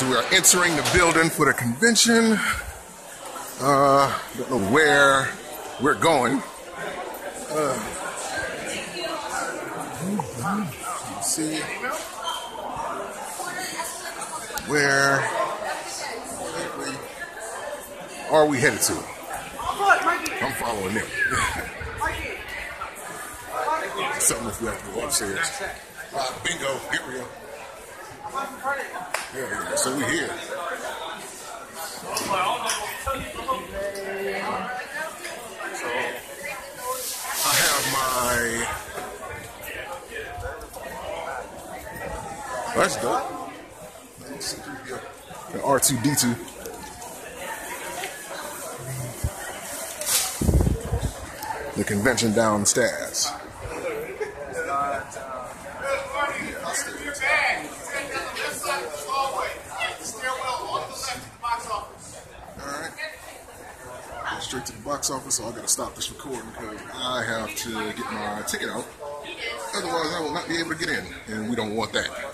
So we are entering the building for the convention. Don't know where we're going. Let's see where are we headed to? I'm following them. Something if we have to go upstairs. Bingo, get real. Yeah, so we're here. I have my... Oh, that's dope. The R2-D2. The convention downstairs. Straight to the box office, so I gotta stop this recording because I have to get my ticket out. Otherwise, I will not be able to get in, and we don't want that.